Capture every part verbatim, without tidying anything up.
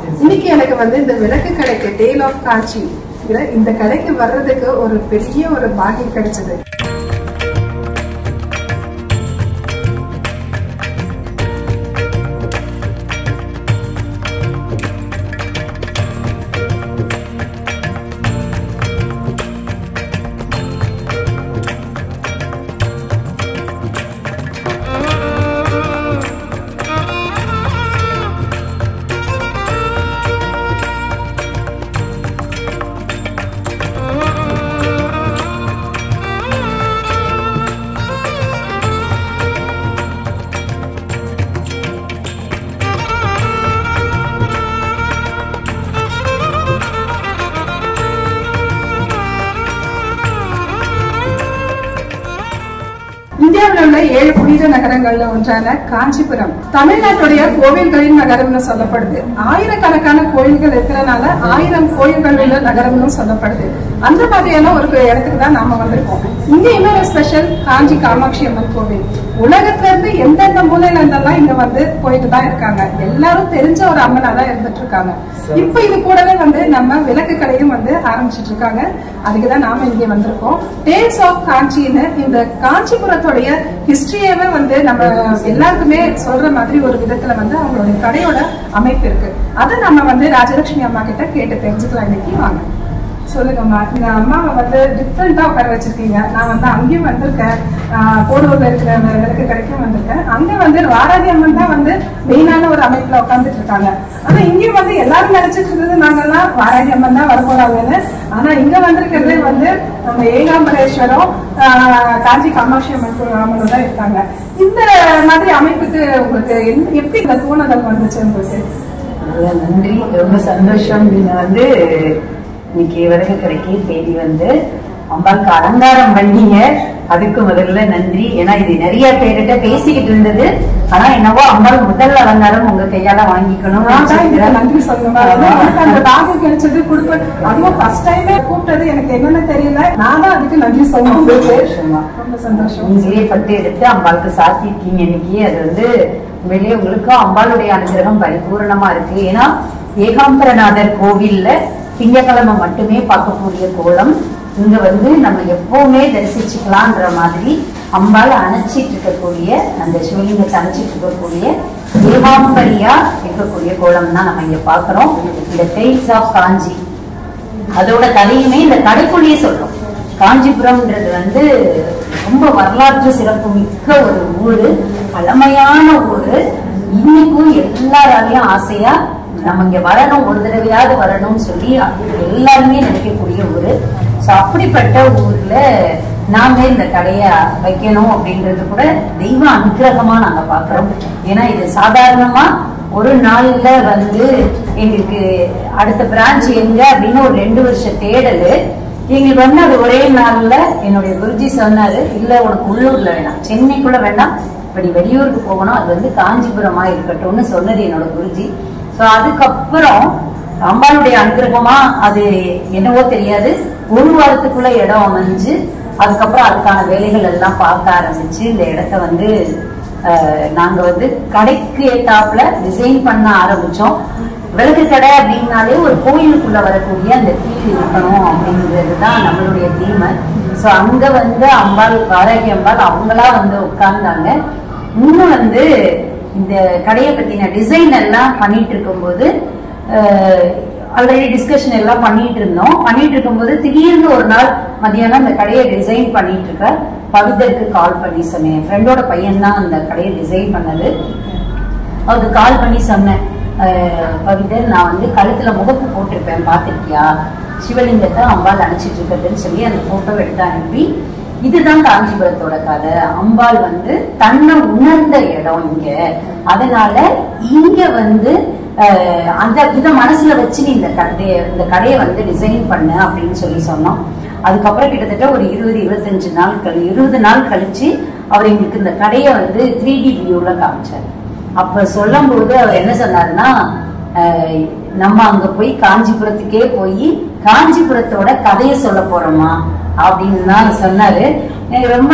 இன்னைக்கு எனக்கு வந்து இந்த விளக்கு கடைக்கு டேல் ஆஃப் காஞ்சி இந்த கடைக்கு வர்றதுக்கு ஒரு பெரிய ஒரு பாக்கியம் கிடைச்சது. இந்தியாவில் உள்ள ஏழு புனித நகரங்கள்ல ஒன்றான காஞ்சிபுரம் தமிழ்நாட்டுடைய கோவில்களின் நகரம்னு சொல்லப்படுது. ஆயிரக்கணக்கான கோயில்கள் இருக்கிறனால ஆயிரம் கோயில்கள் உள்ள நகரம்னு சொல்லப்படுது. அந்த மாதிரியான ஒரு இடத்துக்கு தான் நாம வந்திருக்கோம். இங்க இன்னொரு ஸ்பெஷல் காஞ்சி காமாட்சி அம்மன் கோவில். உலகத்துல இருந்து எந்தெந்த மூலையில இருந்தெல்லாம் இங்க வந்து போயிட்டு தான் இருக்காங்க. எல்லாரும் தெரிஞ்ச ஒரு அம்மனா தான் இருந்துட்டு இருக்காங்க. இப்ப இது கூடவே வந்து நம்ம விளக்கு கடையும் வந்து ஆரம்பிச்சிட்டு இருக்காங்க. அதுக்குதான் நாம இங்க வந்திருக்கோம். டேல்ஸ் ஆஃப் காஞ்சின்னு இந்த காஞ்சிபுரத்தோடைய ஹிஸ்டரியவே வந்து நம்ம எல்லாருக்குமே சொல்ற மாதிரி ஒரு விதத்துல வந்து அவங்களுடைய கடையோட அமைப்பு இருக்கு. அதை நம்ம வந்து ராஜலட்சுமி அம்மா கிட்ட கேட்டு தெரிஞ்சுக்கலாம். இன்னைக்கு வாங்க சொல்லுங்கம்மா. இந்த அம்மாவை வந்து டிஃப்ரெண்டா உட்கார வச்சிருக்கீங்க. நான் வந்து அங்கேயும் வந்திருக்கேன், போடூர்ல இருக்கிற விளக்கு கடைக்கும் வந்திருக்கேன். அங்க வந்து வாராகி அம்மன் தான் வந்து மெயினான ஒரு அமைப்புல உட்காந்துட்டு இருக்காங்க. ஆனா இங்கேயும் வந்து எல்லாரும் நினைச்சிட்டு இருந்தது நாங்கெல்லாம் வாராகி அம்மன் தான் வரப்போறாங்கன்னு. ஆனா இங்க வந்திருக்கிறது வந்து நம்ம ஏகாம்பரேஸ்வரம் காஞ்சி காமாட்சி அம்மன் அம்மன் தான் இருக்காங்க. இந்த மாதிரி அமைப்புக்கு உங்களுக்கு எப்படி இந்த தூண்டுதல் வந்துச்சு உங்களுக்கு? நன்றி, ரொம்ப சந்தோஷம். நீங்க வந்து இன்னைக்கு விறகு கடைக்கு தேடி வந்து அம்பாளுக்கு அலங்காரம் பண்ணீங்க. அதுக்கு முதல்ல நன்றி. ஏன்னா இது நிறைய பேர்கிட்ட பேசிக்கிட்டு இருந்தது. ஆனா என்னவோ அம்பாள் முதல் அலங்காரம் உங்க கையால வாங்கிக்கணும். நன்றி சொல்லுங்க. அந்த பாகம் கிடைச்சது கொடுப்ப அதுவும் ஃபர்ஸ்ட் டைமே கூப்பிட்டது எனக்கு என்னன்னு தெரியல. நான் தான் அதுக்கு நன்றி சொல்லுவேன். ரொம்ப சந்தோஷம். நீங்களே பட்டு எடுத்து அம்பாளுக்கு சாத்திருக்கீங்க இன்னைக்கு. அது வந்து வெளியே உங்களுக்கு அம்பாளுடைய அனுகிரகம் பரிபூர்ணமா இருக்கு. ஏன்னா ஏகாம்பரநாதர் கோவில்ல திங்கக்கிழமை மட்டுமே பார்க்கக்கூடிய கோலம் இங்க வந்து நம்ம எப்பவுமே தரிசிச்சுக்கலான்ற மாதிரி அம்பாள் அணைச்சிட்டு இருக்கக்கூடிய அந்த சிவலிங்கத்தை அணைச்சிட்டு இருக்கக்கூடிய ஏகாம்பரியா இருக்கக்கூடிய கோலம் தான் நம்ம இங்க பாக்குறோம். இந்த டேல்ஸ் ஆஃப் காஞ்சி அதோட கதையுமே இந்த கடைக்குள்ளேயே சொல்றோம். காஞ்சிபுரம்ன்றது வந்து ரொம்ப வரலாற்று சிறப்பு மிக்க ஒரு ஊரு, பழமையான ஊரு. இன்னைக்கும் எல்லாராலையும் ஆசையா நம்ம இங்க வரணும், ஒரு தடவையாவது வரணும்னு சொல்லி எல்லாருமே நினைக்கக்கூடிய ஊரு. சோ அப்படிப்பட்ட ஊர்ல நாம இந்த கடைய வைக்கணும் அப்படின்றது கூட தெய்வ அனுகிரகமா நாங்க பாக்குறோம். ஏன்னா இது சாதாரணமா ஒரு நாள்ல வந்து எங்களுக்கு அடுத்த பிரான்ச் எங்க அப்படின்னு ஒரு ரெண்டு வருஷம் தேடலு எங்களுக்கு வந்து அது ஒரே நாள்ல என்னுடைய குருஜி சொன்னாரு, இல்ல உனக்கு உள்ளூர்ல வேணாம், சென்னைக்குள்ள வேண்டாம், இப்படி வெளியூருக்கு போகணும், அது வந்து காஞ்சிபுரமா இருக்கட்டும்னு சொன்னது என்னோட குருஜி. சோ அதுக்கப்புறம் அம்பாளுடைய அனுகிரகமா அது என்னவோ தெரியாது, ஒரு வாரத்துக்குள்ள இடம் அமைஞ்சு அதுக்கப்புறம் அதுக்கான வேலைகள் எல்லாம் பார்க்க ஆரம்பிச்சு இந்த இடத்த வந்து நாங்க வந்து கடைக்கு ஏத்தாப்புல டிசைன் பண்ண ஆரம்பிச்சோம். விளக்கு கடை அப்படின்னாலே ஒரு கோயிலுக்குள்ள வரக்கூடிய அந்த ஃபீல் இருக்கணும் அப்படிங்கிறதுதான் நம்மளுடைய தீமை. சோ அங்க வந்து அம்பாள் வாராகி அம்பாள் அவங்களா வந்து உட்கார்ந்தாங்க. இன்னும் வந்து இந்த கடையை பத்தின டிசைன் எல்லாம் பண்ணிட்டு இருக்கும் போது ஆல்ரெடி டிஸ்கஷன் எல்லாம் பண்ணிட்டு இருந்தோம். பண்ணிட்டு இருக்கும்போது திடீர்னு ஒரு நாள் மதியானம் இந்த கடையை டிசைன் பண்ணிட்டு இருக்க பவிதருக்கு கால் பண்ணி சொன்னேன். என் ஃப்ரெண்டோட பையன் தான் அந்த கடையை டிசைன் பண்ணது. அவருக்கு கால் பண்ணி சொன்னேன், பவிதர் நான் வந்து கழுத்துல முகப்பு போட்டிருப்பேன் பாத்திருக்கியா, சிவலிங்கத்தை அம்பாள் அணைச்சிட்டு இருக்கிறதுன்னு சொல்லி அந்த போட்டோ எடுத்து அனுப்பி, இதுதான் காஞ்சிபுரத்தோட கதை. அம்பாள் வந்து தன்னை உணர்ந்த இடம் இங்க, அதனால இங்க வந்து அந்த இதை மனசுல வச்சு நீ இந்த கடையை இந்த கடையை வந்து டிசைன் பண்ண அப்படின்னு சொல்லி சொன்னோம். அதுக்கப்புறம் கிட்டத்தட்ட ஒரு இருபது இருபத்தஞ்சு நாள் கழி இருபது நாள் கழிச்சு அவர் எங்களுக்கு இந்த கடையை வந்து த்ரீ டி வியூல காமிச்சார். அப்ப சொல்லும் போது அவர் என்ன சொன்னாருன்னா, நம்ம அங்க போய் காஞ்சிபுரத்துக்கே போய் காஞ்சிபுரத்தோட கதையை சொல்ல போறோமா அப்படின்னு தான் சொன்னாரு. ரொம்ப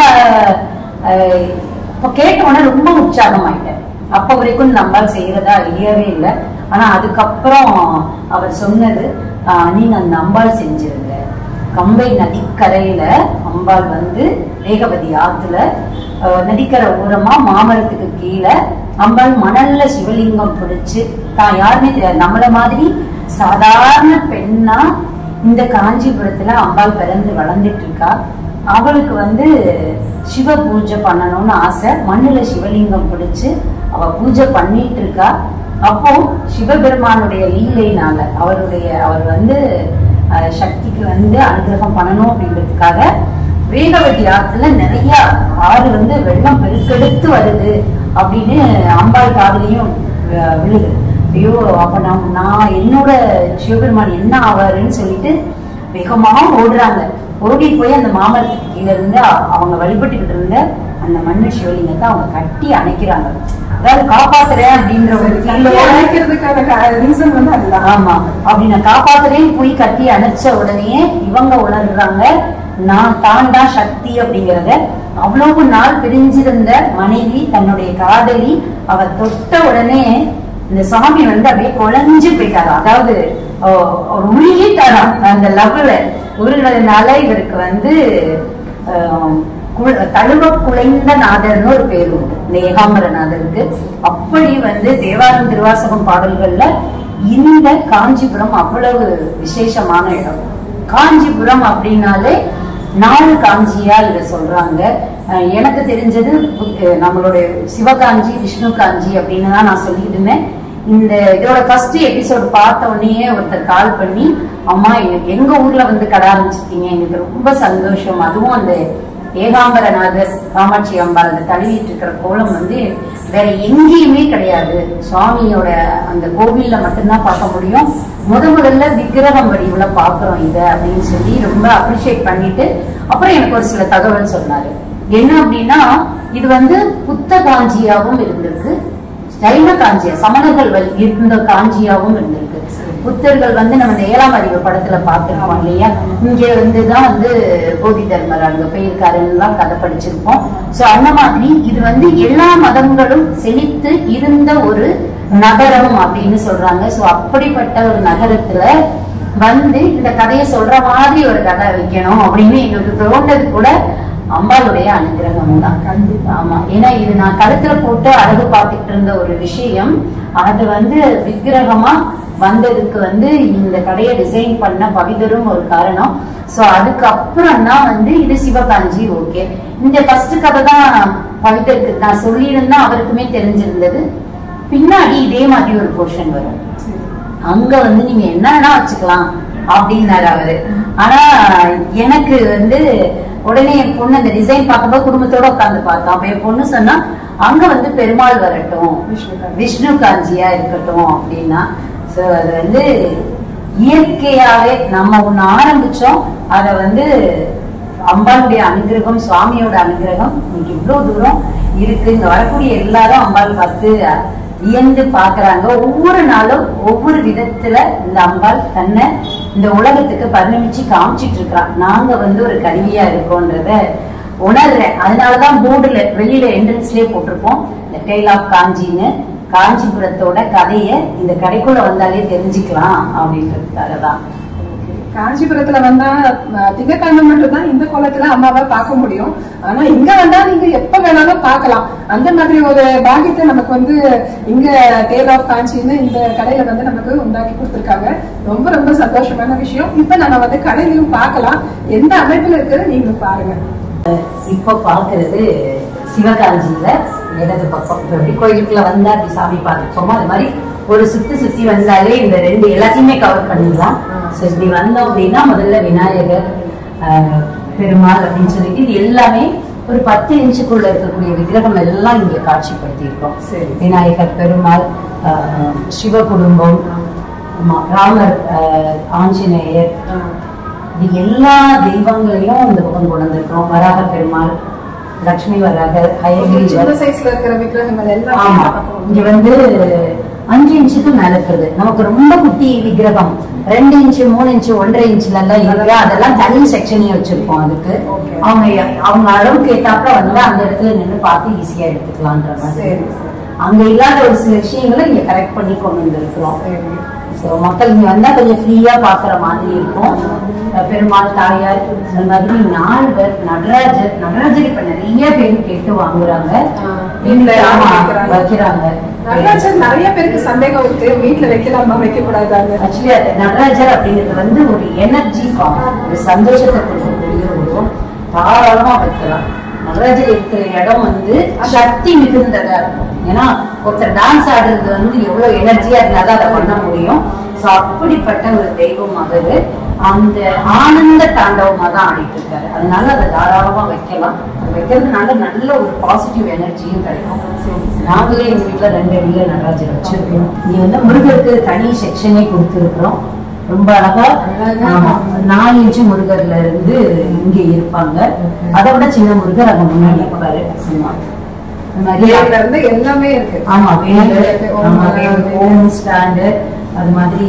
இப்ப கேட்ட உடனே ரொம்ப உற்சாகம் ஆயிட்டேன். அப்ப வரைக்கும் நம்மால் செய்யறதா ஐடியாவே இல்லை. ஆனா அதுக்கப்புறம் அவர் சொன்னது நீங்க அந்த அம்பாள் செஞ்சிருங்க. கம்பை நதிக்கரையில அம்பாள் வந்து வேகவதி ஆத்துல நதிக்கரை ஓரமா மாமரத்துக்கு கீழே அம்பாள் மணல்ல சிவலிங்கம் பிடிச்சு தான் யாருமே தெரியாது, நம்மள மாதிரி சாதாரண பெண்ணா இந்த காஞ்சிபுரத்துல அம்பாள் பிறந்து வளர்ந்துட்டு இருக்கா. அவளுக்கு வந்து சிவ பூஜை பண்ணணும்னு ஆசை. மண்ணுல சிவலிங்கம் பிடிச்சு அவ பூஜை பண்ணிட்டு இருக்கா. அப்போ சிவபெருமானுடைய லீலையினால அவருடைய அவர் வந்து சக்திக்கு வந்து அனுகிரகம் பண்ணணும் அப்படின்றதுக்காக வேகவதி ஆத்துல நிறைய ஆறு வந்து வெள்ளம் பெருக்கெடுத்து வருது அப்படின்னு அம்பாள் காதலையும் விழுது. ஐயோ அப்ப நான் நான் என்னோட சிவபெருமான் என்ன ஆவாருன்னு சொல்லிட்டு வேகமாக ஓடுறாங்க. ஓடி போய் அந்த மாமரத்துக்கு கீழே இருந்து அவங்க வழிபட்டுக்கிட்டு இருந்த அந்த மண்ணு சிவலிங்கத்தை அவங்க கட்டி அணைக்கிறாங்க. அதாவது காப்பாத்துறேன் அப்படின்ற ஒரு ரீசன் வந்து அதுதான். ஆமா, அப்படி நான் காப்பாத்துறேன் போய் கட்டி அணைச்ச உடனே இவங்க உணர்றாங்க நான் தாண்டா சக்தி அப்படிங்கறத. அவ்வளவு நாள் பிரிஞ்சிருந்த மனைவி தன்னுடைய காதலி அவ தொட்ட உடனே இந்த சாமி வந்து அப்படியே குழஞ்சு போயிட்டாரா. அதாவது ஒரு உருகிட்டாராம். அந்த லவ்ல உருகிறதுனால இவருக்கு வந்து தழுவ குலைந்த நாதர்னு ஒரு பேர் உண்டு இந்த ஏகாம்பரநாதருக்கு. அப்படி வந்து தேவாரம் திருவாசகம் பாடல்கள்ல இந்த காஞ்சிபுரம் அவ்வளவு விசேஷமான இடம். காஞ்சிபுரம் அப்படின்னாலே நாலு காஞ்சியா இத சொல்றாங்க. எனக்கு தெரிஞ்சது நம்மளுடைய சிவகாஞ்சி விஷ்ணு காஞ்சி அப்படின்னு தான் நான் சொல்லிட்டு இருந்தேன். இந்த இதோட ஃபர்ஸ்ட் எபிசோடு பார்த்த உடனே ஒருத்தர் கால் பண்ணி அம்மா எங்க ஊர்ல வந்து கடை ஆரம்பிச்சிருக்கீங்க, எனக்கு ரொம்ப சந்தோஷம். அதுவும் அந்த ஏகாம்பரநாதர் காமாட்சி அம்பாள் அந்த தழுவிட்டு இருக்கிற கோலம் வந்து வேற எங்கேயுமே கிடையாது, சுவாமியோட அந்த கோவில்ல மட்டும்தான் பார்க்க முடியும், முத முதல்ல விக்கிரகம் வடிவுல பாக்குறோம் இத அப்படின்னு சொல்லி ரொம்ப அப்ரிஷியேட் பண்ணிட்டு அப்புறம் எனக்கு ஒரு சில தகவல் சொன்னாரு. என்ன அப்படின்னா இது வந்து புத்த காஞ்சியாவும் இருந்திருக்கு, ஜைன காஞ்சியா சமணர்கள் இருந்த காஞ்சியாவும் இருந்திருக்கு. புத்தர்கள் வந்து நம்ம இந்த ஏழாம் அறிவு படத்துல பாத்துருக்கோம் இல்லையா, இங்க வந்துதான் வந்து போதி தர்மர் அங்க போயிருக்காருன்னு கதை படிச்சிருப்போம். சோ அந்த மாதிரி இது வந்து எல்லா மதங்களும் செழித்து இருந்த ஒரு நகரம் அப்படின்னு சொல்றாங்க. சோ அப்படிப்பட்ட ஒரு நகரத்துல வந்து இந்த கதையை சொல்ற மாதிரி ஒரு கதை வைக்கணும் அப்படின்னு எங்களுக்கு தோன்றது கூட அம்பாளுடைய அனுகிரகம் தான். கண்டிப்பா. ஆமா, ஏன்னா இது நான் கருத்துல போட்டு அழகு பார்த்துட்டு இருந்த ஒரு விஷயம், அது வந்து விக்கிரகமா வந்ததுக்கு வந்து இந்த கடையை டிசைன் பண்ண பவிதரும் ஒரு காரணம். சோ அதுக்கப்புறம் தான் வந்து இது சிவகாஞ்சி. ஓகே, இந்த ஃபர்ஸ்ட் கதை தான் பவிதருக்கு நான் சொல்லியிருந்தா அவருக்குமே தெரிஞ்சிருந்தது. பின்னாடி இதே மாதிரி ஒரு போர்ஷன் வரும், அங்க வந்து நீங்க என்ன வேணா வச்சுக்கலாம் அப்படின்னாரு அவரு. ஆனா எனக்கு வந்து உடனே என் பொண்ணு அந்த டிசைன் பார்க்கும்போது குடும்பத்தோட உட்காந்து பார்த்தோம். அப்ப என் பொண்ணு சொன்னா அங்க வந்து பெருமாள் வரட்டும், விஷ்ணு காஞ்சியா இருக்கட்டும் அப்படின்னா. சோ அது வந்து இயற்கையாவே நம்ம ஒண்ணு ஆரம்பிச்சோம், அத வந்து அம்பாளுடைய அனுகிரகம் சுவாமியோட அனுகிரகம் இன்னைக்கு இவ்வளவு தூரம் இருக்கு. இங்க வரக்கூடிய எல்லாரும் அம்பாள் பார்த்து வியந்து பாக்குறாங்க. ஒவ்வொரு நாளும் ஒவ்வொரு விதத்துல இந்த அம்பாள் தன்னை இந்த உலகத்துக்கு பரிணமிச்சு காமிச்சிட்டு இருக்கிறான். நாங்க வந்து ஒரு கருவியா இருக்கோன்றத உணர்றேன். அதனாலதான் போர்டுல வெளியில என்ட்ரன்ஸ்லயே போட்டிருப்போம் இந்த டெய்ல் ஆஃப் காஞ்சின்னு. காஞ்சிபுரத்தோட கதைய இந்த கடைக்குள்ள வந்தாலே தெரிஞ்சுக்கலாம் அப்படின்றதுக்காகதான். காஞ்சிபுரத்துல வந்தா திங்கட்கிழமை மட்டும் தான் இந்த கோலத்துல அம்மாவை பார்க்க முடியும். ஆனா இங்க வந்தா நீங்க எப்ப வேணாலும் பார்க்கலாம். அந்த மாதிரி ஒரு பாக்கியத்தை நமக்கு வந்து இங்க டேல் ஆஃப் காஞ்சின்னு இந்த கடையில வந்து நமக்கு உண்டாக்கி கொடுத்துருக்காங்க. ரொம்ப ரொம்ப சந்தோஷமான விஷயம். இப்ப நம்ம வந்து கடையிலும் பார்க்கலாம், எந்த அமைப்புல இருக்கிறத நீங்க பாருங்க. இப்ப பாக்குறது சிவகாஞ்சியில இடது பக்கம் கோயிலுக்குள்ள வந்தா அப்படி சாமி பார்த்துச்சோமோ அது மாதிரி ஒரு சுத்தி சுத்தி வந்தாலே இந்த ரெண்டு எல்லாத்தையுமே கவர் பண்ணிடலாம். இப்படி வந்தோம் அப்படின்னா முதல்ல விநாயகர் பெருமாள் அப்படின்னு சொல்லிட்டு இது எல்லாமே ஒரு பத்து இன்ச்சுக்குள்ள இருக்கக்கூடிய விக்கிரகம் எல்லாம் இங்க காட்சிப்படுத்தி இருக்கோம். விநாயகர், பெருமாள், சிவ குடும்பம், ராமர், ஆஞ்சநேயர், இது எல்லா தெய்வங்களையும் இந்த பக்கம் கொண்டு வந்திருக்கோம். வராக பெருமாள், லட்சுமி வராகர், ஆமா இங்க வந்து அஞ்சு இன்ச்சுக்கு மேல இருக்கிறது. நமக்கு ரொம்ப குட்டி விக்கிரகம் ரெண்டு இன்ச்சு மூணு இன்ச்சு ஒன்றரை இன்ச்சுல எல்லாம் இருக்கு. அதெல்லாம் தனி செக்ஷனே வச்சிருக்கோம். அதுக்கு அவங்க அவங்க அளவுக்கு ஏத்தாப்புல வந்து அந்த இடத்துல நின்று பார்த்து ஈஸியா எடுத்துக்கலான்ற மாதிரி. அங்க இல்லாத ஒரு சில விஷயங்களை இங்க கரெக்ட் பண்ணி கொண்டு வந்துருக்கிறோம். ஸோ மக்கள் இங்க வந்தா கொஞ்சம் ஃப்ரீயா பாக்குற மாதிரி இருக்கும். பெருமாள், தாயார், அந்த மாதிரி நால்வர், நடராஜர் நடராஜர் இப்ப நிறைய பேர் கேட்டு வாங்குறாங்க, வைக்கிறாங்க. நடராஜர் நிறைய பேருக்கு சந்தேகம் இருக்கு, வீட்டுல வைக்கலாமா வைக்க கூடாது. ஆக்சுவலி அது நடராஜர் அப்படிங்கிறது வந்து ஒரு எனர்ஜி ஃபார்ம், ஒரு சந்தோஷத்தை கொடுக்கக்கூடிய ஒரு தாராளமா வைக்கலாம். நடராஜர் இருக்கிற இடம் வந்து சக்தி மிகுந்ததா இருக்கும். ஏன்னா ஒருத்தர் டான்ஸ் ஆடுறது வந்து எவ்வளவு எனர்ஜியா இருந்தாதான் அதை பண்ண முடியும். சோ அப்படிப்பட்ட ஒரு தெய்வம் அவரு அந்த ஆனந்த தாண்டவமா தான் ஆடிட்டு இருக்காரு. அதனால அதை தாராளமா வைக்கலாம். வைக்கிறதுனால நல்ல ஒரு பாசிட்டிவ் எனர்ஜியும் கிடைக்கும். நாங்களே எங்க வீட்டுல ரெண்டு அடியில நடராஜர் வச்சிருக்கோம். இங்க வந்து முருகருக்கு தனி செக்ஷனே கொடுத்துருக்கிறோம். ரொம்ப அழகா நாலு இன்ச்சு முருகர்ல இருந்து இங்க இருப்பாங்க. அதை விட சின்ன முருகர் அங்க முன்னாடி இருப்பாரு. எல்லாமே இருக்கு. ஆமா, ஸ்டாண்டு அது மாதிரி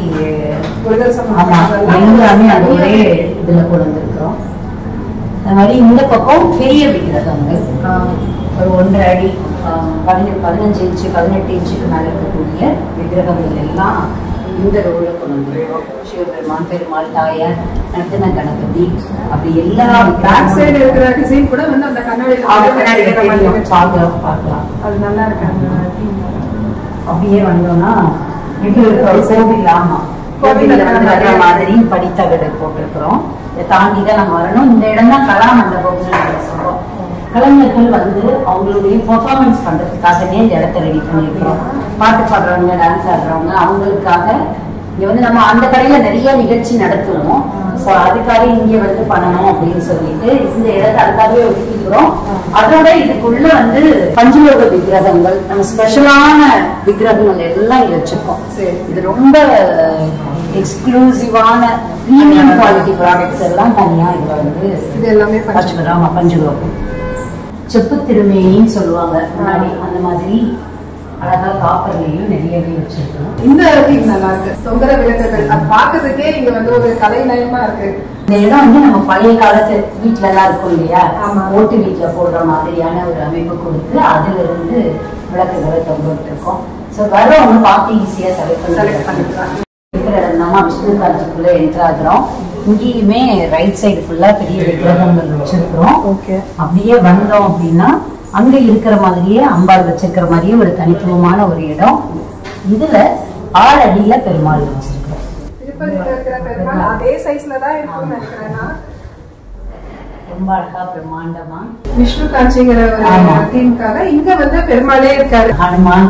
எல்லாமே அது ஒரே இதுல கொண்டு வந்திருக்கிறோம். அது மாதிரி இந்த பக்கம் பெரிய விக்கிரகங்கள் ஒரு ஒன்றரை அடி பதினெட்டு பதினஞ்சு இன்ச்சு பதினெட்டு இன்ச்சுக்கு மேல இருக்கக்கூடிய விக்கிரகங்கள் எல்லாம் இந்த ரோல கொண்டு வந்துருக்கோம். சிவபெருமான், பெருமாள், தாயார், நர்த்தன கணபதி, அப்படி எல்லா பேக் சைடு இருக்கிற டிசைன் கூட வந்து அந்த கண்ணாடி பார்க்கலாம் பார்க்கலாம் அது நல்லா இருக்கு. அப்படியே வந்தோம்னா கோவில், ஆமா கோவில் வர்ற மாதிரி படித்தகடு போட்டிருக்கிறோம். இதை தாண்டிதான் நம்ம வரணும். இந்த இடம் தான் கலா மண்டபம்னு சொல்றோம். கலைஞர்கள் வந்து அவங்களுடைய பெர்ஃபார்மன்ஸ் பண்றதுக்காகவே இந்த இடத்த ரெடி பண்ணிருக்கிறோம். பாட்டு பாடுறவங்க, டான்ஸ் ஆடுறவங்க, அவங்களுக்காக இங்க வந்து நம்ம அந்த கடையில நிறைய நிகழ்ச்சி நடத்துவோம். சோ அதுக்காக இங்க வந்து பண்ணணும் அப்படின்னு சொல்லிட்டு இந்த இடத்தை அதுக்காகவே ஒதுக்கிக்கிறோம். அதோட இதுக்குள்ள வந்து பஞ்சலோக விக்கிரகங்கள், நம்ம ஸ்பெஷலான விக்கிரகங்கள் எல்லாம் இங்க வச்சிருக்கோம். இது ரொம்ப எக்ஸ்க்ளூசிவான பிரீமியம் குவாலிட்டி ப்ராடக்ட்ஸ் எல்லாம் தனியா இதுல வந்து இது எல்லாமே ஆமா பஞ்சலோகம். செப்பு திருமேனின்னு சொல்லுவாங்க முன்னாடி, அந்த மாதிரி அழகா காப்பர்லையும் நிறையவே வச்சிருக்கோம். இந்த நல்லா இருக்கு. தொங்கர விளக்குகள் அது பாக்குறதுக்கே இங்க வந்து ஒரு கலை நயமா இருக்கு. இந்த இடம் வந்து நம்ம பழைய காலத்து வீட்டுல எல்லாம் இருக்கும் இல்லையா, ஓட்டு வீட்டுல போடுற மாதிரியான ஒரு அமைப்பு கொடுத்து அதுல இருந்து விளக்குகளை தொங்க விட்டுருக்கோம். சோ வரவங்க பார்த்து ஈஸியா செலக்ட் பண்ணிக்கலாம். இருக்கிற இடம்னா விஷ்ணு காட்சிக்குள்ள என்டர் ஆகுறோம். இங்கேயுமே ரைட் சைடு ஃபுல்லா பெரிய விக்கிரகங்கள் வச்சிருக்கிறோம். அப்படியே வந்தோம் அப்படின்னா அங்க இருக்கிற மாதிரியே அம்பாள் வச்சிருக்கிற மாதிரியே ஒரு தனித்துவமான ஒரு இடம். இதுல ஆறு அடியில பெருமாள் வச்சிருக்கிறோம். அதே சைஸ்ல தான் இருக்கும்னு நினைக்கிறேன். ரொம்ப அழகா பிரம்மாண்டமா விஷ்ணு காட்சிங்கிற ஒரு தீம்காக இங்க வந்து பெருமாளே இருக்காரு, ஹனுமான்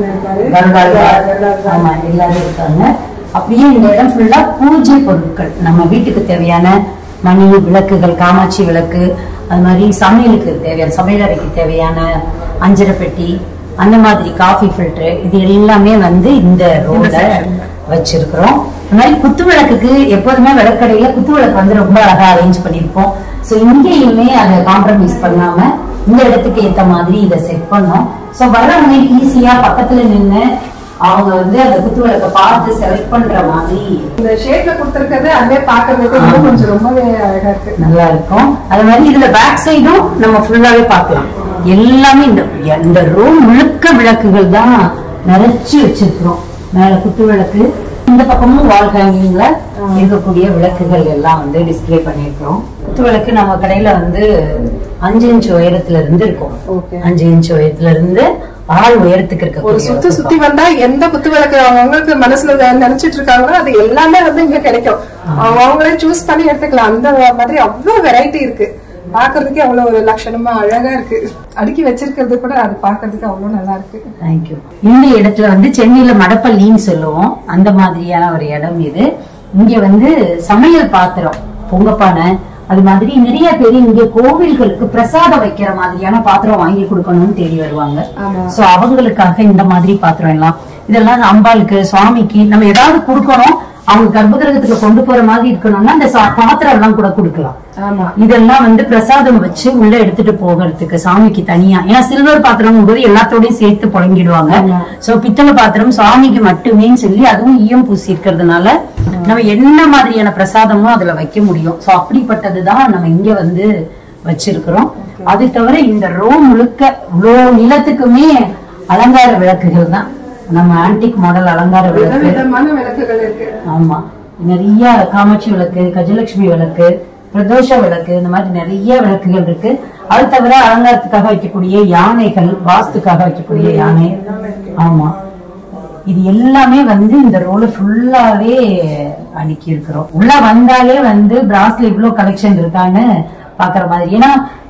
எல்லாரும் இருக்காங்க. அப்படியே இந்த இடம் ஃபுல்லா பூஜை பொருட்கள், நம்ம வீட்டுக்கு தேவையான மணி, விளக்குகள், காமாட்சி விளக்கு, அது மாதிரி சமையலுக்கு தேவையான சமையலறைக்கு தேவையான அஞ்சரை பெட்டி, அந்த மாதிரி காஃபி ஃபில்டர், இது எல்லாமே வந்து இந்த ரோட வச்சிருக்கிறோம். அந்த மாதிரி குத்து விளக்குக்கு எப்போதுமே விளக்கடையில குத்து விளக்கு வந்து ரொம்ப அழகா அரேஞ்ச் பண்ணிருப்போம். சோ இங்கேயுமே அதை காம்ப்ரமைஸ் பண்ணாம இந்த இடத்துக்கு ஏத்த மாதிரி இதை செட் பண்ணோம். சோ வர்றவங்க ஈஸியா பக்கத்துல நின்று அவங்க வந்து அந்த குத்து விளக்க பார்த்து செலக்ட் பண்ற மாதிரி இந்த ஷேப்ல கொடுத்திருக்கிறது அதே பாக்குறதுக்கு கொஞ்சம் ரொம்பவே அழகா இருக்கு, நல்லா இருக்கும். அது மாதிரி இதுல பேக் சைடும் நம்ம ஃபுல்லாவே பார்க்கலாம். எல்லாமே இந்த இந்த ரூம் முழுக்க விளக்குகள் தான் நிறைச்சு வச்சிருக்கிறோம். மேல குத்து விளக்கு, இந்த பக்கமும் வால் ஹேங்கிங்ல இருக்கக்கூடிய விளக்குகள் எல்லாம் வந்து டிஸ்பிளே பண்ணிருக்கிறோம். குத்து விளக்கு நம்ம கடையில வந்து அஞ்சு இன்ச் உயரத்துல இருந்து இருக்கும். அஞ்சு இன்ச் உயரத்துல இருந்து ஆள் உயரத்துக்கு இருக்க ஒரு சுத்தி சுத்தி வந்தா எந்த குத்து விளக்கு அவங்களுக்கு மனசுல நினைச்சிட்டு இருக்காங்களோ அது எல்லாமே வந்து இங்க கிடைக்கும். அவங்களே சூஸ் பண்ணி எடுத்துக்கலாம். அந்த மாதிரி அவ்வளவு வெரைட்டி இருக்கு. பாக்குறதுக்கே அவ்வளவு ஒரு லட்சணமா அழகா இருக்கு. அடுக்கி வச்சிருக்கிறது கூட அது பாக்குறதுக்கு அவ்வளவு நல்லா இருக்கு. தேங்க்யூ. இந்த இடத்துல வந்து சென்னையில மடப்பள்ளின்னு சொல்லுவோம், அந்த மாதிரியான ஒரு இடம் இது. இங்க வந்து சமையல் பாத்திரம், பொங்கப்பானை, அது மாதிரி நிறைய பேர் இங்க கோவில்களுக்கு பிரசாதம் வைக்கிற மாதிரியான பாத்திரம் வாங்கி கொடுக்கணும்னு தேடி வருவாங்க. சோ அவங்களுக்காக இந்த மாதிரி பாத்திரம் எல்லாம், இதெல்லாம் அம்பாளுக்கு, சுவாமிக்கு நம்ம ஏதாவது கொடுக்கணும், அவங்க கர்ப்பகிரகத்துக்கு கொண்டு போற மாதிரி இருக்கணும்னா இந்த பாத்திரம் எல்லாம் கூட கொடுக்கலாம். இதெல்லாம் வந்து பிரசாதம் வச்சு உள்ள எடுத்துட்டு போகிறதுக்கு சாமிக்கு தனியா, ஏன்னா சில்வர் பாத்திரம் போது எல்லாத்தோடையும் சேர்த்து புழங்கிடுவாங்க. சோ பித்தளை பாத்திரம் சாமிக்கு மட்டுமே சொல்லி அதுவும் ஈயம் பூசி இருக்கிறதுனால நம்ம என்ன மாதிரியான பிரசாதமும் அதுல வைக்க முடியும். சோ அப்படிப்பட்டதுதான் நம்ம இங்க வந்து வச்சிருக்கிறோம். அது தவிர இந்த ரோ முழுக்க இவ்வளோ நிலத்துக்குமே அலங்கார விளக்குகள் தான். நம்ம ஆன்டிக் மாடல் அலங்கார விளக்கு, விதமான விளக்குகள் இருக்கு. ஆமா, நிறைய காமாட்சி விளக்கு, கஜலட்சுமி விளக்கு, பிரதோஷ விளக்கு, இந்த மாதிரி நிறைய விளக்குகள் இருக்கு. அது தவிர அலங்காரத்துக்காக வைக்கக்கூடிய யானைகள், வாஸ்துக்காக வைக்கக்கூடிய யானை. ஆமா, இது எல்லாமே வந்து இந்த ரோல ஃபுல்லாவே அடுக்கி இருக்கிறோம். உள்ள வந்தாலே வந்து பிராஸ்ல இவ்வளவு கலெக்ஷன் இருக்கான்னு பாக்குற மாதிரி. ஏன்னா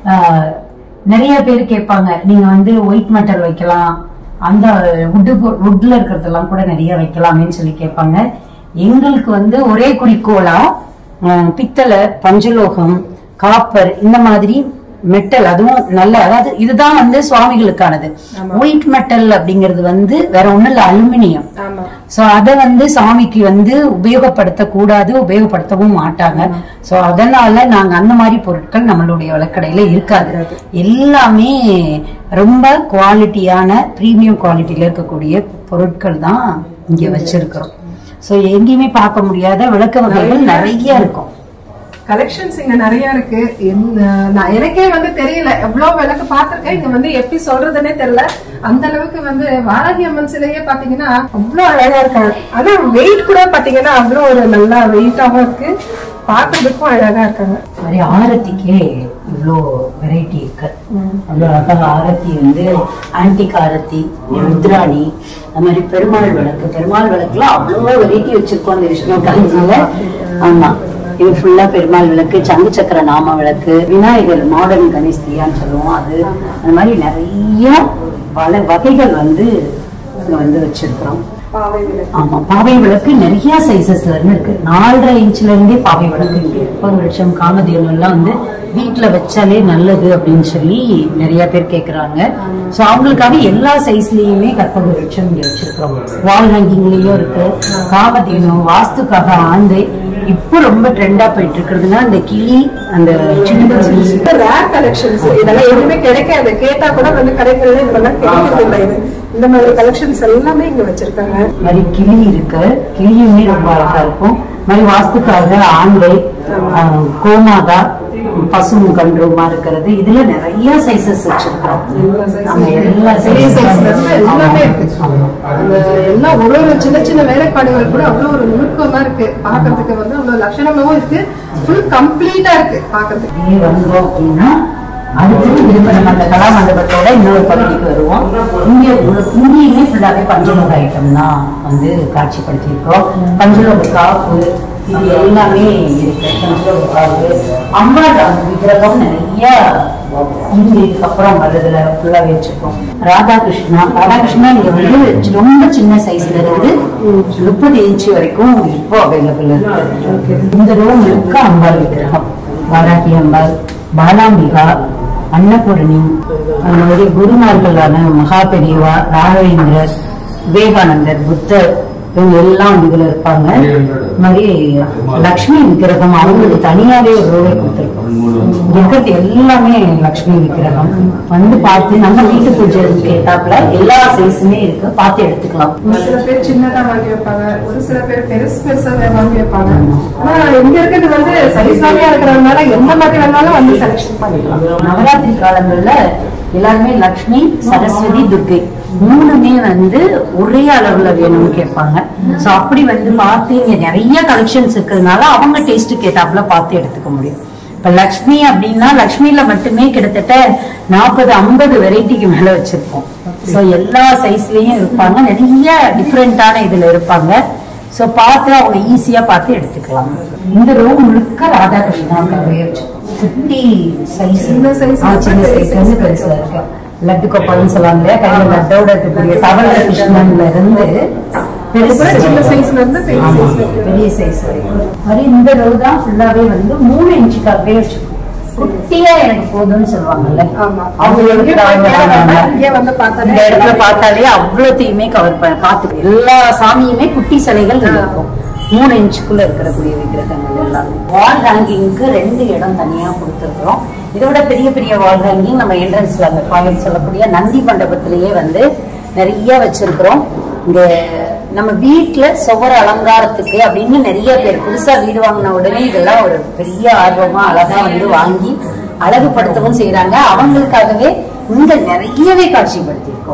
நிறைய பேர் கேட்பாங்க, நீங்க வந்து ஒயிட் மெட்டல் வைக்கலாம், அந்த உட்டு உட்ல இருக்கிறதெல்லாம் கூட நிறைய வைக்கலாமேன்னு சொல்லி கேட்பாங்க. எங்களுக்கு வந்து ஒரே குறிக்கோளா பித்தளை, பஞ்சலோகம், காப்பர், இந்த மாதிரி மெட்டல், அதுவும் நல்ல, அதாவது இதுதான் வந்து சுவாமிகளுக்கானது. ஒயிட் மெட்டல் அப்படிங்கிறது வந்து வேற ஒண்ணும் இல்ல, அலுமினியம். சோ அத வந்து சாமிக்கு வந்து உபயோகப்படுத்த கூடாது, உபயோகப்படுத்தவும் மாட்டாங்க. சோ அதனால நாங்க அந்த மாதிரி பொருட்கள் நம்மளுடைய விளக்கடையில இருக்காது. எல்லாமே ரொம்ப குவாலிட்டியான பிரீமியம் குவாலிட்டியில இருக்கக்கூடிய பொருட்கள் தான் இங்க வச்சிருக்கிறோம். சோ எங்கேயுமே பார்க்க முடியாத விளக்க வகைகள் நிறைய இருக்கும். கலெக்ஷன்ஸ் இங்க நிறைய இருக்கு. நான் எனக்கே வந்து தெரியல, எவ்வளவு விளக்கு பாத்திருக்கேன். இங்க வந்து எப்படி சொல்றதுன்னே தெரியல. அந்த அளவுக்கு வந்து வாராகி அம்மன் சிலையே பாத்தீங்கன்னா அவ்வளவு அழகா இருக்காங்க. ஆனா வெயிட் கூட பாத்தீங்கன்னா அவ்வளவு ஒரு நல்லா வெயிட்டாவும் இருக்கு, பாக்குறதுக்கும் அழகா இருக்காங்க. மாதிரி ஆரத்திக்கே இவ்வளோ வெரைட்டி இருக்கு. அவ்வளோ அழகாக ஆரத்தி வந்து ஆன்டிக் ஆரத்தி, ருத்ராணி, அந்த மாதிரி பெருமாள் விளக்கு. பெருமாள் விளக்குல அவ்வளோ வெரைட்டி வச்சிருக்கோம் அந்த விஷ்ணு காலேஜில். ஆமா, இது ஃபுல்லா பெருமாள் விளக்கு, சங்கு சக்கர நாம விளக்கு, விநாயகர் மாடர்ன் கணேஷ் தியான்னு சொல்லுவோம் அது. அந்த மாதிரி நிறைய பல வகைகள் வந்து வந்து வச்சிருக்கிறோம். ஆமா, பாவை விளக்கு நிறைய சைசஸ்ல இருந்து இருக்கு. நாலரை இன்ச்ல இருந்தே பாவை விளக்கு இருக்கு. முப்பது லட்சம் காமதேவன் எல்லாம் வந்து வீட்டுல வச்சாலே நல்லது அப்படின்னு சொல்லி நிறைய பேர் கேக்குறாங்க. சோ அவங்களுக்காக எல்லா சைஸ்லயுமே கற்பக விருட்சம் இங்க வச்சிருக்கிறோம். வால் ஹேங்கிங்லயும் இருக்கு. காமதேவன், வாஸ்துக்காக ஆந்தை, இப்போ ரொம்ப ட்ரெண்டா போயிட்டு இருக்கிறதுனா இந்த கிளி, அந்த சின்ன ரேர் கலெக்ஷன்ஸ், இதெல்லாம் எதுவுமே கிடைக்காது. கேட்டா கூட வந்து கடைகள்ல இதெல்லாம் கிடைக்கிறது இல்லை. இந்த மாதிரி கலெக்ஷன்ஸ் எல்லாமே இங்க வச்சிருக்காங்க. மாதிரி கிளி இருக்கு, கிளியுமே ரொம்ப அழகா இருக்கும். மாதிரி வாஸ்துக்காக ஆந்தை, கோமாதா, பசும் கன்றுமா இருக்கிறது. இதுல நிறைய சைசஸ் வச்சிருக்கோம். எல்லா சைஸ்ல எல்லாமே இருக்கு. எல்லாம் ஒரு ஒரு சின்ன சின்ன வேலைப்பாடுகள் கூட அவ்வளவு ஒரு நுணுக்கமா இருக்கு. பாக்குறதுக்கு வந்து அவ்வளவு லட்சணமாவும் இருக்கு, ஃபுல் கம்ப்ளீட்டா இருக்கு பாக்குறதுக்கு. வந்தோம் அப்படின்னா அடுத்து திரும்ப நம்ம அந்த கலா மண்டபத்தோட இன்னொரு பகுதிக்கு வருவோம். இங்க இங்கேயுமே ஃபுல்லாவே பஞ்சலோக ஐட்டம் தான் வந்து காட்சிப்படுத்தியிருக்கோம். பஞ்சலோக காப்பு இது எல்லாமே இருக்கு. பஞ்சலோக காப்பு, அம்பாள் விக்கிரகம் நிறைய இங்க இதுக்கப்புறம் வருதுல ஃபுல்லாவே வச்சிருக்கோம். ராதாகிருஷ்ணா, ராதாகிருஷ்ணா இங்க வந்து ரொம்ப சின்ன சைஸ்ல இருந்து முப்பது இன்ச்சு வரைக்கும் இப்போ அவைலபிள் இருக்கு. இந்த ரூம் இருக்க அம்பாள் விக்கிரகம், வாராகி அம்பாள், பாலாம்பிகா, அன்னபூரணி, நம்மளுடைய குருமார்களான மகா பெரியவா, ராகவேந்திரர், விவேகானந்தர், புத்தர், இவங்க எல்லாம் இதுல இருப்பாங்க. மாதிரி லக்ஷ்மி விக்கிரகம் அவங்களுக்கு தனியாவே ஒரு ரோவை கொடுத்துருக்கோம். இருக்கிறது எல்லாமே லக்ஷ்மி விக்கிரகம். வந்து பார்த்து நம்ம வீட்டு பூஜை கேட்டாப்புல எல்லா சைஸுமே இருக்கு, பார்த்து எடுத்துக்கலாம். ஒரு சில பேர் சின்னதா வாங்கி வைப்பாங்க, ஒரு சில பேர் பெருசு பெருசா வாங்கி வைப்பாங்க. ஆனா இங்க இருக்கிறது வந்து சைஸ் வாங்கியா இருக்கிறதுனால எந்த மாதிரி வேணாலும் வந்து செலக்ஷன் பண்ணிக்கலாம். நவராத்திரி காலங்கள்ல எல்லாருமே லக்ஷ்மி, சரஸ்வதி, துர்கை மூணுமே வந்து ஒரே அளவுல வேணும்னு கேட்பாங்க. சோ அப்படி வந்து பார்த்து இங்க நிறைய கலெக்ஷன்ஸ் இருக்கிறதுனால அவங்க டேஸ்ட்டுக்கு ஏத்தாப்புல பார்த்து எடுத்துக்க முடியும். இப்ப லக்ஷ்மி அப்படின்னா லக்ஷ்மியில மட்டுமே கிட்டத்தட்ட நாற்பது ஐம்பது வெரைட்டிக்கு மேல வச்சிருப்போம். சோ எல்லா சைஸ்லயும் இருப்பாங்க, நிறைய டிஃப்ரெண்டான இதுல இருப்பாங்க. சோ பார்த்து அவங்க ஈஸியா பார்த்து எடுத்துக்கலாம். இந்த ரூம் முழுக்க ராதாகிருஷ்ணாவுக்காகவே வச்சிருக்கோம். குட்டி சைஸ், சின்ன சைஸ் வந்து பெருசா இருக்கு. லட்டு கொப்பான்னு சொல்லுவாங்க இல்லையா, கையில லட்டோட இருக்கக்கூடிய சவல கிருஷ்ணன்ல இருந்து சின்ன சைஸ்ல இருந்து பெரிய சைஸ் வரைக்கும். இந்த ரோ தான் ஃபுல்லாவே வந்து மூணு இன்ச்சுக்காகவே வச்சிருக்கோம். குட்டியா எனக்கு போதும்னு சொல்லுவாங்கல்ல, இந்த இடத்துல பார்த்தாலே அவ்வளோத்தையுமே கவர் பண்ண பார்த்து எல்லா சாமியுமே குட்டி சிலைகள் இருக்கும். மூணு இன்ச்சுக்குள்ள இருக்கக்கூடிய விக்கிரகங்கள் எல்லாம். வால் ஹேங்கிங்க்கு ரெண்டு இடம் தனியா கொடுத்துருக்கோம். இதை விட பெரிய பெரிய வால் ஹேங்கிங் நம்ம என்ட்ரன்ஸ்ல அந்த கோயில் சொல்லக்கூடிய நந்தி மண்டபத்திலேயே வந்து நிறைய வச்சிருக்கிறோம். இங்க நம்ம வீட்டுல சுவர அலங்காரத்துக்கு அப்படின்னு நிறைய பேர் புதுசா வீடு வாங்கின உடனே இதெல்லாம் ஒரு பெரிய ஆர்வமா அழகா வந்து வாங்கி அழகுபடுத்தவும் செய்யறாங்க. அவங்களுக்காகவே இங்க நிறையவே காட்சிப்படுத்தியிருக்கோம்.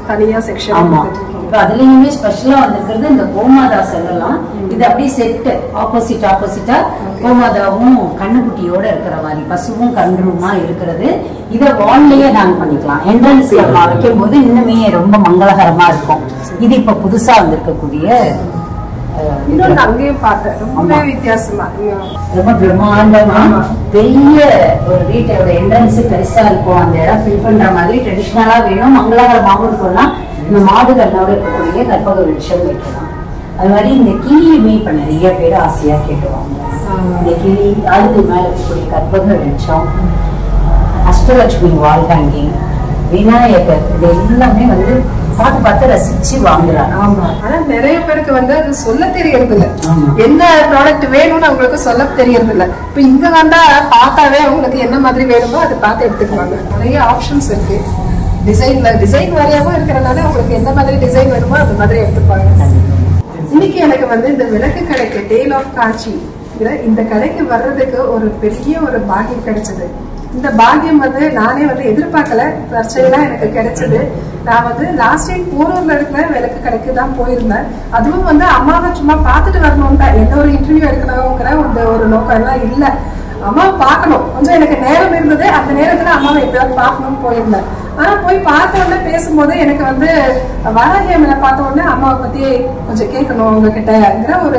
தனியா செக்ஷன். ஆமா, இப்ப அதுலயுமே ஸ்பெஷலா வந்திருக்கிறது இந்த கோமாதா சொல்லலாம். இது அப்படியே செட் ஆப்போசிட் ஆப்போசிட்டா கோமாதாவும் கண்ணுக்குட்டியோட இருக்கிற மாதிரி பசுவும் கன்றுமா இருக்கிறது. இத வால்லையே நாங்க பண்ணிக்கலாம். என்ட்ரன்ஸ் வைக்கும் போது இன்னுமே ரொம்ப மங்களகரமா இருக்கும். இது இப்ப புதுசா வந்திருக்கக்கூடிய இன்னொன்று அங்கேயும் பார்த்தேன், ரொம்ப வித்தியாசமா ரொம்ப பிரம்மாண்டமா பெரிய ஒரு வீட்டோட என்ட்ரன்ஸ் பெருசா இருக்கும். அந்த இடம் ஃபில் பண்ற மாதிரி ட்ரெடிஷனலா வேணும், மங்களகரமாகவும் இருக்கும்னா இந்த மாடுகளோட இருக்கக்கூடிய கற்பக விருட்சம் வைக்கலாம். அது மாதிரி இந்த கிளியுமே இப்ப நிறைய பேர் ஆசையா கேட்டுவாங்க. இந்த கிளி அதுக்கு மேல இருக்கக்கூடிய கற்பக விருட்சம், அஷ்டலட்சுமி வால் ஹேங்கிங், விநாயகர், இது எல்லாமே வந்து பார்த்து பார்த்து ரசிச்சு வாங்குறாங்க. ஆமா, ஆனா நிறைய பேருக்கு வந்து அது சொல்ல தெரியறது இல்ல, என்ன ப்ராடக்ட் வேணும்னு அவங்களுக்கு சொல்ல தெரியறது இல்ல. இப்ப இங்க வந்தா பார்த்தாவே அவங்களுக்கு என்ன மாதிரி வேணுமோ அதை பார்த்து எடுத்துக்குவாங்க. நிறைய ஆப்ஷன்ஸ் இருக்கு, டிசைன்ல டிசைன் வாரியாவும் இருக்கிறனால அவங்களுக்கு எந்த மாதிரி டிசைன் வேணுமோ அந்த மாதிரி எடுத்துப்பாங்க. இன்னைக்கு எனக்கு வந்து இந்த விளக்கு கடைக்கு டேல் ஆஃப் காட்சி இந்த கடைக்கு வர்றதுக்கு ஒரு பெரிய ஒரு பாக்கியம் கிடைச்சது. இந்த பாக்கியம் வந்து நானே வந்து எதிர்பார்க்கல, தற்செயலா எனக்கு கிடைச்சது. நான் வந்து லாஸ்ட் டைம் போரூர்ல இருக்கிற விளக்கு கடைக்கு தான் போயிருந்தேன். அதுவும் வந்து அம்மாவை சும்மா பார்த்துட்டு வரணும் தான், எந்த ஒரு இன்டர்வியூ எடுக்கணுங்கிற அந்த ஒரு நோக்கம் எல்லாம் இல்லை. அம்மாவை பார்க்கணும், கொஞ்சம் எனக்கு நேரம் இருந்தது, அந்த நேரத்துல அம்மாவை எப்படியாவது பார்க்கணும்னு போயிருந்தேன். ஆனா போய் பார்த்த உடனே பேசும்போது எனக்கு வந்து வராகியம்ல பார்த்த உடனே அம்மாவை பத்தி கொஞ்சம் கேட்கணும் உங்ககிட்டங்கிற ஒரு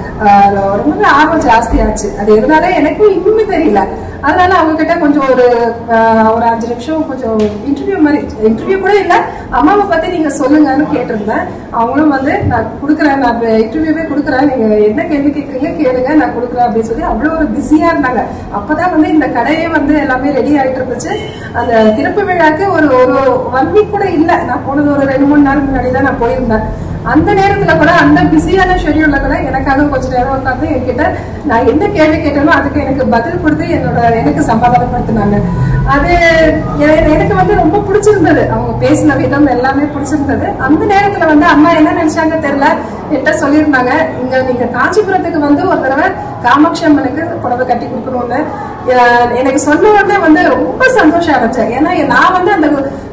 ரொம்ப ஆர்வம் ஜாஸ்தியாச்சு. அது எதனால எனக்கும் இன்னுமே தெரியல. அதனால அவங்க கிட்ட கொஞ்சம் ஒரு ஒரு அஞ்சு நிமிஷம் கொஞ்சம் இன்டர்வியூ மாதிரி, இன்டர்வியூ கூட இல்லை, அம்மாவை பத்தி நீங்க சொல்லுங்கன்னு கேட்டிருந்தேன். அவங்களும் வந்து நான் கொடுக்குறேன், நான் இன்டர்வியூவே கொடுக்குறேன், நீங்க என்ன கேள்வி கேட்குறீங்க கேளுங்க, நான் கொடுக்குறேன் அப்படின்னு சொல்லி அவ்வளோ ஒரு பிஸியா இருந்தாங்க. அப்பதான் வந்து இந்த கடையே வந்து எல்லாமே ரெடி ஆயிட்டு இருந்துச்சு. அந்த திறப்பு விழாக்கு ஒரு ஒரு ஒன் வீக் கூட இல்லை, நான் போனது ஒரு ரெண்டு மூணு நாள் முன்னாடி தான் நான் போயிருந்தேன். அந்த நேரத்துல கூட அந்த பிஸியான ஷெடியூல்ல கூட எனக்காக கொஞ்ச நேரம் உட்காந்து என்கிட்ட நான் என்ன கேள்வி கேட்டாலும் அதுக்கு எனக்கு பதில் கொடுத்து என்னோட எனக்கு சமாதானப்படுத்தினாங்க. அது எனக்கு வந்து ரொம்ப பிடிச்சிருந்தது, அவங்க பேசின விதம் எல்லாமே பிடிச்சிருந்தது. அந்த நேரத்துல வந்து அம்மா என்ன நினைச்சாங்க தெரியல, என்கிட்ட சொல்லியிருந்தாங்க, இங்க நீங்க காஞ்சிபுரத்துக்கு வந்து ஒரு தடவை காமாட்சி அம்மனுக்கு புடவை கட்டி கொடுக்கணும்னு எனக்கு சொன்ன உடனே வந்து ரொம்ப சந்தோஷம் அடைச்சேன். ஏன்னா நான் வந்து அந்த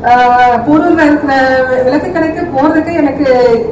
போரூர்ல இருக்கிற விளக்கு கடைக்கு போறதுக்கு எனக்கு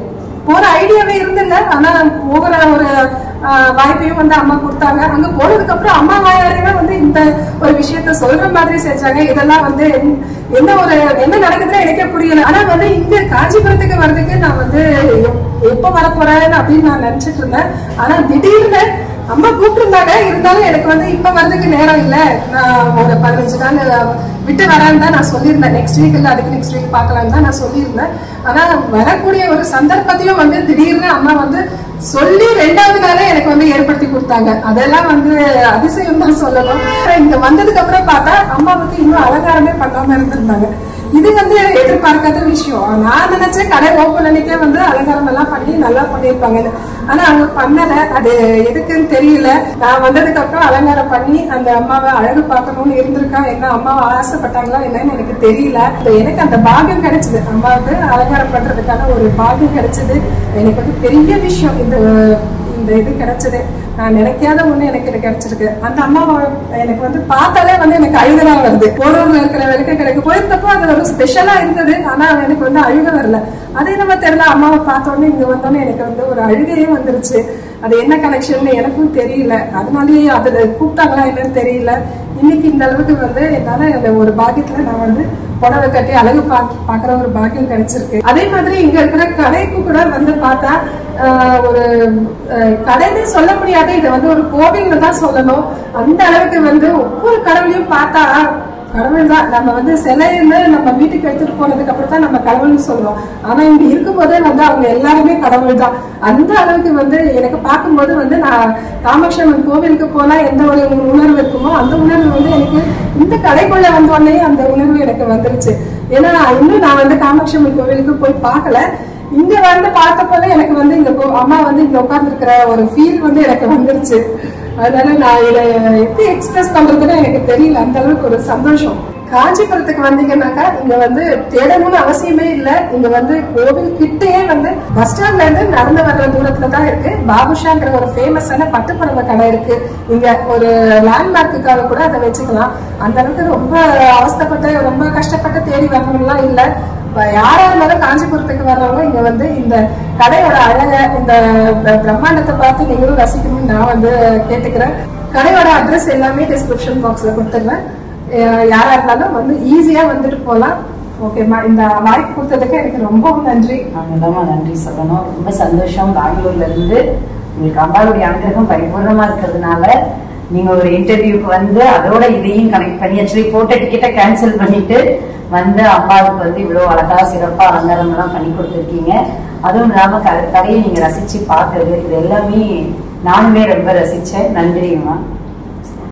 போற ஐடியாவே இருந்தில்ல. ஆனா போகிற ஒரு வாய்ப்பையும் வந்து அம்மா கொடுத்தாங்க. அங்க போனதுக்கு அப்புறம் அம்மா வாயாரையுமே வந்து இந்த ஒரு விஷயத்த சொல்ற மாதிரி செஞ்சாங்க. இதெல்லாம் வந்து என்ன ஒரு என்ன நடக்குதுன்னு எனக்கே புரியல. ஆனா வந்து இங்க காஞ்சிபுரத்துக்கு வர்றதுக்கு நான் வந்து எப்ப வரப்போறேன் அப்படின்னு நான் நினைச்சிட்டு இருந்தேன். ஆனா திடீர்னு அம்மா கூப்பிட்டுருந்தாங்க, இருந்தாலும் எனக்கு வந்து இப்ப வர்றதுக்கு நேரம் இல்ல, நான் ஒரு பதினஞ்சு நாள் விட்டு வரேன்னு தான் நான் சொல்லியிருந்தேன். நெக்ஸ்ட் வீக் இல்ல அதுக்கு நெக்ஸ்ட் வீக் பார்க்கலான்னு தான் நான் சொல்லியிருந்தேன். ஆனா வரக்கூடிய ஒரு சந்தர்ப்பத்தையும் வந்து திடீர்னு அம்மா வந்து சொல்லி ரெண்டாவது நாளே எனக்கு வந்து ஏற்படுத்தி கொடுத்தாங்க. அதெல்லாம் வந்து அதிசயம் தான் சொல்லணும். இங்க வந்ததுக்கு அப்புறம் பார்த்தா அம்மாவுக்கு இன்னும் அலங்காரமே பண்ணாம இருந்திருந்தாங்க. இது வந்து எதிர்பார்க்காத விஷயம். நான் நினைச்சேன் கடை ஓப்பன் அன்னைக்கே வந்து அலங்காரம் எல்லாம் பண்ணி நல்லா பண்ணியிருப்பாங்க. ஆனா அவங்க பண்ணல, அது எதுக்குன்னு தெரியல. நான் வந்ததுக்கு அப்புறம் அலங்காரம் பண்ணி அந்த அம்மாவை அழகு பார்க்கணும்னு இருந்திருக்கா, என்ன அம்மாவை ஆசைப்பட்டாங்களா என்னன்னு எனக்கு தெரியல. எனக்கு அந்த பாக்கியம் கிடைச்சது, அம்மாவுக்கு அலங்காரம் பண்றதுக்கான ஒரு பாக்கியம் கிடைச்சது. எனக்கு வந்து பெரிய விஷயம் இந்த இந்த இது கிடைச்சது. நான் நினைக்காத ஒண்ணு எனக்கு இது கிடைச்சிருக்கு. அந்த அம்மா எனக்கு வந்து பார்த்தாலே வந்து எனக்கு அழுகதான் வருது. போரூர்ல இருக்கிற விளக்கு கடைக்கு போயிருந்தப்போ அது ஒரு ஸ்பெஷலா இருந்தது, ஆனா எனக்கு வந்து அழுக வரல. அதே நம்ம தெரியல, அம்மாவை பார்த்தோன்னே இங்க வந்தோன்னே எனக்கு வந்து ஒரு அழுகையே வந்துருச்சு. அது என்ன கனெக்ஷன் எனக்கும் தெரியல, அதனாலயே அதுல கூப்பிட்டாங்களா என்னன்னு தெரியல. இன்னைக்கு இந்த அளவுக்கு வந்து என்னால அந்த ஒரு பாக்கியத்துல நான் வந்து புடவை கட்டி அழகு பா பாக்குற ஒரு பாக்கியம் கிடைச்சிருக்கு. அதே மாதிரி இங்க இருக்கிற கடைக்கு கூட வந்து பார்த்தா ஒரு கடைன்னு சொல்ல முடியாது, இதை வந்து ஒரு கோவில்னு தான் சொல்லணும். அந்த அளவுக்கு வந்து ஒவ்வொரு கடவுளையும் பார்த்தா கடவுள் தான். நம்ம வந்து சிலைன்னு நம்ம வீட்டுக்கு எடுத்துட்டு போனதுக்கு அப்புறம் தான் நம்ம கடவுள்னு சொல்லுவோம். ஆனா இங்க இருக்கும் போதே வந்து அவங்க எல்லாருமே கடவுள் தான். அந்த அளவுக்கு வந்து எனக்கு பார்க்கும்போது வந்து நான் காமாட்சி அம்மன் கோவிலுக்கு போனா எந்த ஒரு உணர்வு இருக்குமோ அந்த உணர்வு வந்து எனக்கு இந்த கடைக்குள்ள வந்தோடனே அந்த உணர்வு எனக்கு வந்துருச்சு. ஏன்னா இன்னும் நான் வந்து காமாட்சி அம்மன் கோவிலுக்கு போய் பார்க்கல, இங்க வந்து பார்த்தப்போதே எனக்கு வந்து இந்த அம்மா வந்து இங்க உட்கார்ந்து இருக்கிற ஒரு ஃபீல் வந்து எனக்கு வந்துருச்சு. அதனால நான் இதை எப்படி எக்ஸ்பிரஸ் பண்றதுன்னு எனக்கு தெரியல, அந்த அளவுக்கு ஒரு சந்தோஷம். காஞ்சிபுரத்துக்கு வந்தீங்கன்னாக்கா இங்க வந்து தேடணும்னு அவசியமே இல்லை. இங்க வந்து கோவில் கிட்டே வந்து பஸ் ஸ்டாண்ட்ல இருந்து நடந்து வர்ற தூரத்துல தான் இருக்கு பாபுஷாங்கிற ஒரு ஃபேமஸான பட்டுப்புடவை கடை இருக்கு. இங்க ஒரு லேண்ட்மார்க்குக்காக கூட அதை வச்சுக்கலாம். அந்த அளவுக்கு ரொம்ப அவஸ்தப்பட்டு ரொம்ப கஷ்டப்பட்டு தேடி வரணும்லாம் இல்லை. யாரா இருந்தாலும் காஞ்சிபுரத்துக்கு வர்றவங்க இங்க வந்து இந்த கடையோட அழக இந்த பிரம்மாண்டத்தை பார்த்து நீங்களும் ரசிக்கணும்னு நான் வந்து கேட்டுக்கிறேன். கடையோட அட்ரஸ் எல்லாமே டிஸ்கிரிப்ஷன் பாக்ஸ்ல கொடுத்துருவேன். யாரா இருந்தாலும் வந்து ஈஸியா வந்துட்டு போலாம். ஓகேம்மா, இந்த வாய்ப்பு கொடுத்ததுக்கு எனக்கு ரொம்ப நன்றி. நாங்க நன்றி சொல்லணும். ரொம்ப சந்தோஷம். பெங்களூர்ல இருந்து உங்களுக்கு அம்பாளுடைய அனுகிரகம் பரிபூர்ணமா இருக்கிறதுனால நீங்க ஒரு இன்டர்வியூக்கு வந்து அதோட இதையும் கனெக்ட் பண்ணி ஆக்சுவலி போட்ட டிக்கெட்டை கேன்சல் பண்ணிட்டு வந்து அம்பாவுக்கு வந்து இவ்வளவு அழகா சிறப்பா அலங்காரம் எல்லாம் பண்ணி கொடுத்துருக்கீங்க. அதுவும் இல்லாம கடையை நீங்க ரசிச்சு பார்த்தது இது எல்லாமே நானுமே ரொம்ப ரசிச்சேன். நன்றிங்கம்மா.